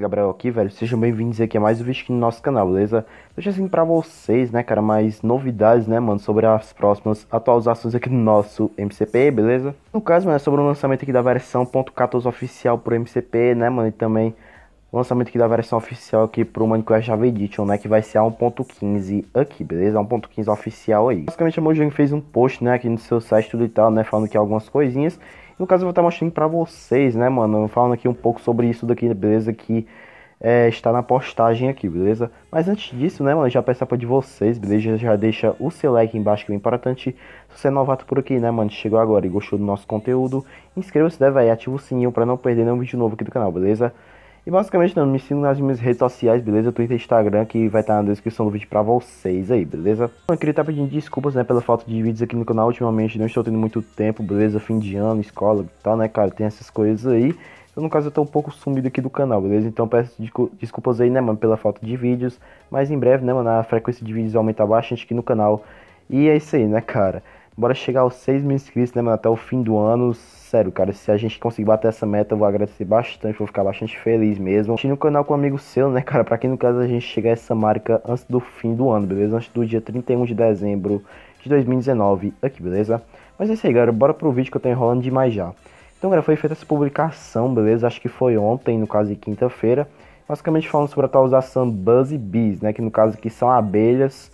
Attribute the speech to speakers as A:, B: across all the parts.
A: Gabriel aqui, velho. Sejam bem-vindos aqui a mais um vídeo aqui no nosso canal, beleza? Deixa assim pra vocês, né, cara, mais novidades, né, mano, sobre as próximas atualizações aqui do nosso MCP, beleza? No caso, mano, é sobre o lançamento aqui da versão .14 oficial pro MCP, né, mano, e também o lançamento aqui da versão oficial aqui pro Minecraft Java Edition, né, que vai ser a 1.15 aqui, beleza? 1.15 oficial aí. Basicamente, a Mojang fez um post, né, aqui no seu site tudo e tal, né, falando aqui algumas coisinhas. No caso eu vou estar mostrando pra vocês, né, mano, falando aqui um pouco sobre isso daqui, beleza, que está na postagem aqui, beleza? Mas antes disso, né, mano, já peço apoio de vocês, beleza? Já deixa o seu like embaixo que é importante. Se você é novato por aqui, né, mano, chegou agora e gostou do nosso conteúdo, inscreva-se, deve aí, ativa o sininho pra não perder nenhum vídeo novo aqui do canal, beleza? E basicamente, não, me sigam nas minhas redes sociais, beleza? Twitter e Instagram, que vai estar na descrição do vídeo pra vocês aí, beleza? Eu queria estar pedindo desculpas, né, pela falta de vídeos aqui no canal. Ultimamente não estou tendo muito tempo, beleza? Fim de ano, escola e tal, né, cara? Tem essas coisas aí. Então, no caso, eu tô um pouco sumido aqui do canal, beleza? Então peço desculpas aí, né, mano, pela falta de vídeos. Mas em breve, né, mano, a frequência de vídeos vai aumentar bastante aqui no canal. E é isso aí, né, cara? Bora chegar aos 6 mil inscritos, né, mano, até o fim do ano. Sério, cara, se a gente conseguir bater essa meta, eu vou agradecer bastante, vou ficar bastante feliz mesmo. Assistir no canal com um amigo seu, né, cara, pra quem no caso a gente chegar a essa marca antes do fim do ano, beleza? Antes do dia 31 de dezembro de 2019 aqui, beleza? Mas é isso aí, galera, bora pro vídeo que eu tô enrolando demais já. Então, galera, foi feita essa publicação, beleza? Acho que foi ontem, no caso de quinta-feira. Basicamente falando sobre a atualização Buzz Bees, né, que no caso aqui são abelhas.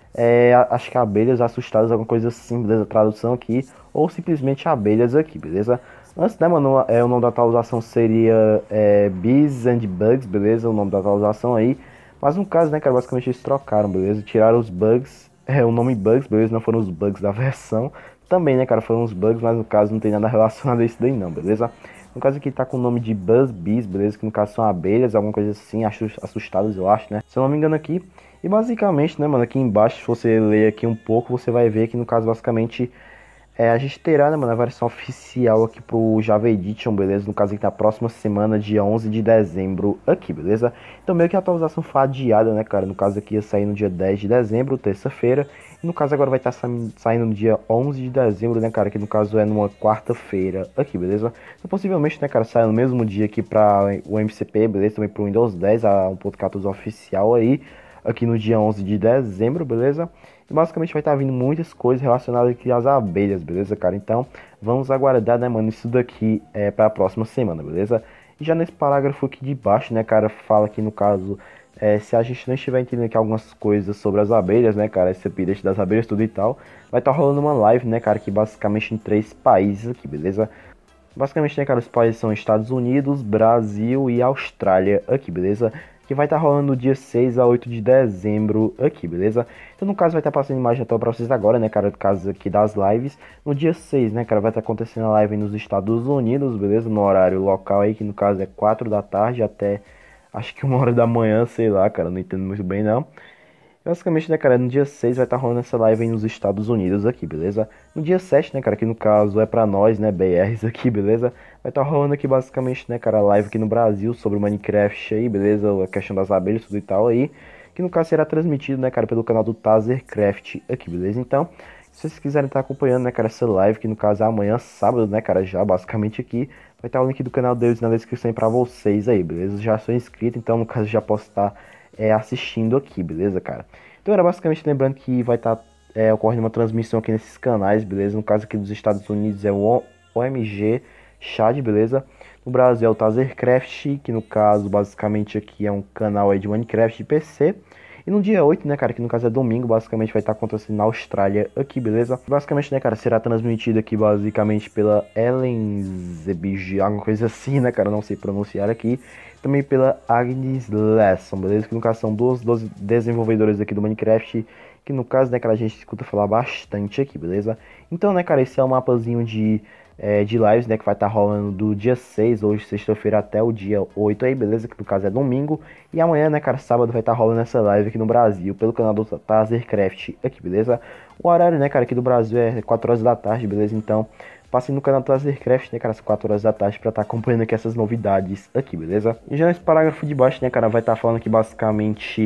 A: Acho que abelhas assustadas, alguma coisa assim, beleza? Tradução aqui, ou simplesmente abelhas aqui, beleza? Antes, né, mano, o nome da atualização seria Bees and Bugs, beleza? O nome da atualização aí. Mas no caso, né, cara, basicamente eles trocaram, beleza? Tiraram os bugs, o nome bugs, beleza? Não foram os bugs da versão. Também, né, cara, foram os bugs, mas no caso não tem nada relacionado a isso daí não, beleza? No caso aqui tá com o nome de Buzz Bees, beleza? Que no caso são abelhas, alguma coisa assim, assustadas, eu acho, né? Se eu não me engano aqui. E basicamente, né, mano, aqui embaixo, se você ler aqui um pouco, você vai ver que no caso, basicamente, a gente terá, né, mano, a versão oficial aqui pro Java Edition, beleza? No caso aqui na próxima semana, dia 11 de dezembro aqui, beleza? Então meio que a atualização foi adiada, né, cara? No caso aqui ia sair no dia 10 de dezembro, terça-feira. E no caso agora vai estar saindo no dia 11 de dezembro, né, cara? Que no caso é numa quarta-feira aqui, beleza? Então possivelmente, né, cara, sai no mesmo dia aqui pra o MCP, beleza? Também pro Windows 10, a 1.14 oficial aí. Aqui no dia 11 de dezembro, beleza? E basicamente vai estar vindo muitas coisas relacionadas aqui às abelhas, beleza, cara? Então, vamos aguardar, né, mano, isso daqui para a próxima semana, beleza? E já nesse parágrafo aqui de baixo, né, cara, fala aqui no caso, se a gente não estiver entendendo aqui algumas coisas sobre as abelhas, né, cara, esse update das abelhas, tudo e tal, vai estar rolando uma live, né, cara, que basicamente em 3 países aqui, beleza? Basicamente, né, cara, os países são Estados Unidos, Brasil e Austrália aqui, beleza? Que vai estar rolando do dia 6 a 8 de dezembro aqui, beleza? Então, no caso, vai estar passando imagem até pra vocês agora, né, cara, no caso aqui das lives. No dia 6, né, cara, vai estar acontecendo a live nos Estados Unidos, beleza? No horário local aí, que no caso é 4 da tarde até, acho que 1 hora da manhã, sei lá, cara, não entendo muito bem, não. Basicamente, né, cara, no dia 6 vai estar rolando essa live aí nos Estados Unidos aqui, beleza? No dia 7, né, cara, que no caso é pra nós, né, BRs aqui, beleza? Vai estar rolando aqui basicamente, né, cara, a live aqui no Brasil sobre o Minecraft aí, beleza? A questão das abelhas, tudo e tal aí. Que no caso será transmitido, né, cara, pelo canal do Tazercraft aqui, beleza? Então, se vocês quiserem estar acompanhando, né, cara, essa live, que no caso é amanhã, sábado, né, cara, já basicamente aqui, vai estar o link do canal deles na descrição aí pra vocês aí, beleza? Já sou inscrito, então no caso já posso estar assistindo aqui, beleza, cara? Então era basicamente lembrando que vai estar ocorrendo uma transmissão aqui nesses canais, beleza? No caso aqui dos Estados Unidos é o OMG Chad, beleza? No Brasil é o Tazercraft, que no caso basicamente aqui é um canal aí de Minecraft de PC. E no dia 8, né, cara, que no caso é domingo, basicamente vai estar acontecendo na Austrália aqui, beleza? Basicamente, né, cara, será transmitido aqui basicamente pela Ellen Zebig, alguma coisa assim, né, cara, não sei pronunciar aqui. Também pela Agnes Lesson, beleza? Que no caso são duas desenvolvedores aqui do Minecraft, que no caso, né, cara, a gente escuta falar bastante aqui, beleza? Então, né, cara, esse é um mapazinho de lives, né, que vai estar rolando do dia 6, hoje sexta-feira, até o dia 8 aí, beleza? Que no caso é domingo. E amanhã, né, cara, sábado vai estar rolando essa live aqui no Brasil, pelo canal do Tazercraft aqui, beleza? O horário, né, cara, aqui do Brasil é 4 horas da tarde, beleza? Então, passem no canal do Tazercraft, né, cara, às 4 horas da tarde pra estar acompanhando aqui essas novidades aqui, beleza? E já nesse parágrafo de baixo, né, cara, vai estar falando aqui basicamente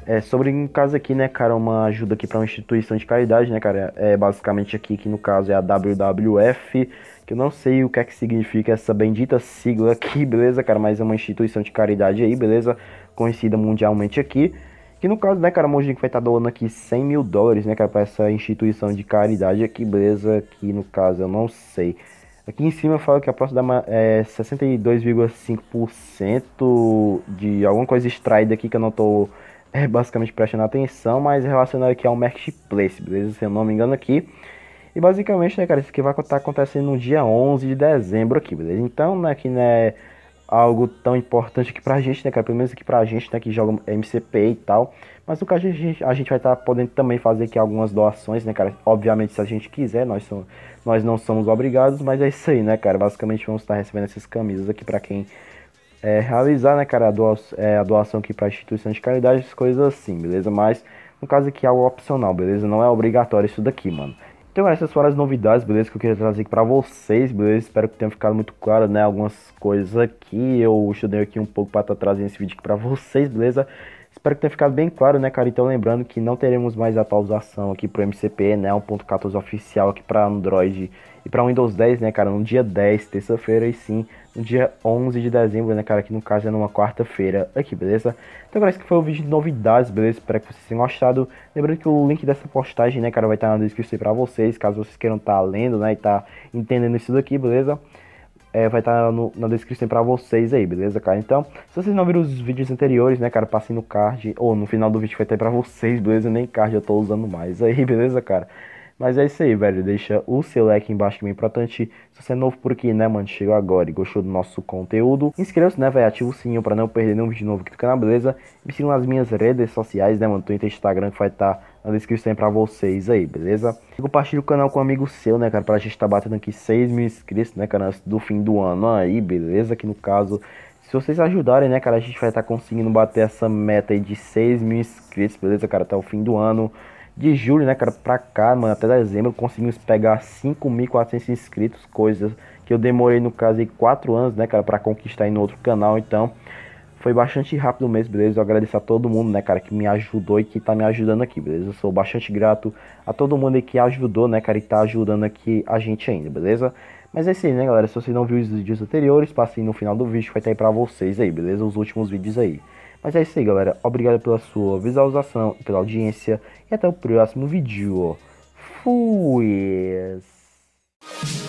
A: Sobre um caso aqui, né, cara, uma ajuda aqui para uma instituição de caridade, né, cara, basicamente aqui, que no caso é a WWF, que eu não sei o que significa essa bendita sigla aqui, beleza, cara, mas é uma instituição de caridade aí, beleza, conhecida mundialmente aqui, que no caso, né, cara, a Mojang vai estar doando aqui US$ 100.000, né, cara, para essa instituição de caridade aqui, beleza, que no caso eu não sei. Aqui em cima fala que aproximadamente 62,5% de alguma coisa extraída aqui que eu não tô basicamente prestando atenção, mas relacionado aqui ao Marketplace, beleza? Se eu não me engano aqui. E basicamente, né, cara, isso aqui vai estar acontecendo no dia 11 de dezembro aqui, beleza? Então, né, que não é algo tão importante aqui pra gente, né, cara? Pelo menos aqui pra gente, né, que joga MCP e tal. Mas no caso, a gente vai estar podendo também fazer aqui algumas doações, né, cara? Obviamente, se a gente quiser, nós não somos obrigados, mas é isso aí, né, cara? Basicamente, vamos estar recebendo essas camisas aqui pra quem realizar, né, cara, a doação aqui pra instituição de caridade, essas coisas assim, beleza? Mas, no caso aqui, é algo opcional, beleza? Não é obrigatório isso daqui, mano. Então, essas foram as novidades, beleza? Que eu queria trazer aqui pra vocês, beleza? Espero que tenha ficado muito claro, né? Algumas coisas aqui. Eu estudei aqui um pouco pra estar trazendo esse vídeo aqui pra vocês, beleza? Espero que tenha ficado bem claro, né, cara? Então, lembrando que não teremos mais atualização aqui pro MCP, né? 1.14 oficial aqui pra Android e pra Windows 10, né, cara? No dia 10, terça-feira, e sim, no dia 11 de dezembro, né, cara? Que no caso é numa quarta-feira aqui, beleza? Então, galera, esse que foi o vídeo de novidades, beleza? Espero que vocês tenham gostado. Lembrando que o link dessa postagem, né, cara, vai estar na descrição aí pra vocês, caso vocês queiram estar lendo, né, e tá entendendo isso daqui, beleza? Vai estar na descrição pra vocês aí, beleza, cara? Então, se vocês não viram os vídeos anteriores, né, cara, passem no card, ou no final do vídeo vai ter pra vocês, beleza? Nem card eu tô usando mais aí, beleza, cara? Mas é isso aí, velho. Deixa o seu like embaixo que é importante. Se você é novo por aqui, né, mano, chegou agora e gostou do nosso conteúdo, inscreva-se, né, velho, ativa o sininho pra não perder nenhum vídeo novo aqui do canal, beleza? Me sigam nas minhas redes sociais, né, mano, Twitter e Instagram, que vai estar na descrição pra vocês aí, beleza? Compartilhe o canal com um amigo seu, né, cara, pra gente tá batendo aqui 6.000 inscritos, né, cara, antes do fim do ano aí, beleza? Que no caso, se vocês ajudarem, né, cara, a gente vai estar conseguindo bater essa meta aí de 6.000 inscritos, beleza, cara, até o fim do ano. De julho, né, cara, pra cá, mano, até dezembro, conseguimos pegar 5.400 inscritos, coisas que eu demorei, no caso, aí 4 anos, né, cara, pra conquistar aí no outro canal, então foi bastante rápido mesmo, beleza? Eu agradeço a todo mundo, né, cara, que me ajudou e que tá me ajudando aqui, beleza? Eu sou bastante grato a todo mundo aí que ajudou, né, cara, e tá ajudando aqui a gente ainda, beleza? Mas é isso aí, né, galera? Se vocês não viram os vídeos anteriores, passem no final do vídeo, vai estar aí pra vocês aí, beleza? Os últimos vídeos aí. Mas é isso aí, galera. Obrigado pela sua visualização e pela audiência. E até o próximo vídeo. Fui!